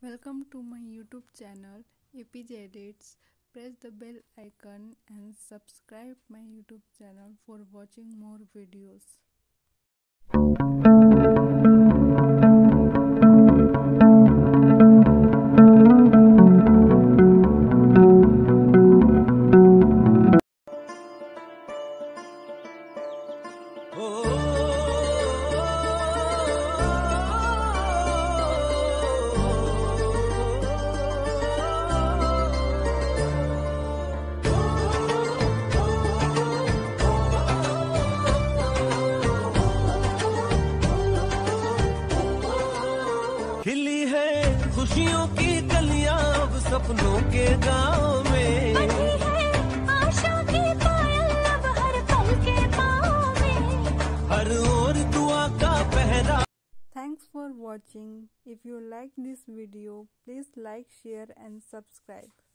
Welcome to my YouTube channel APJ Edits. Press the bell icon and subscribe my YouTube channel for watching more videos. खिली है खुशियों की कलियां अब सपनों के गांव में, बंधी है आशा की पायल अब हर पल के पाँव में, हर ओर दुआ का पहरा। Thanks for watching. If you like this video, please like, share and subscribe.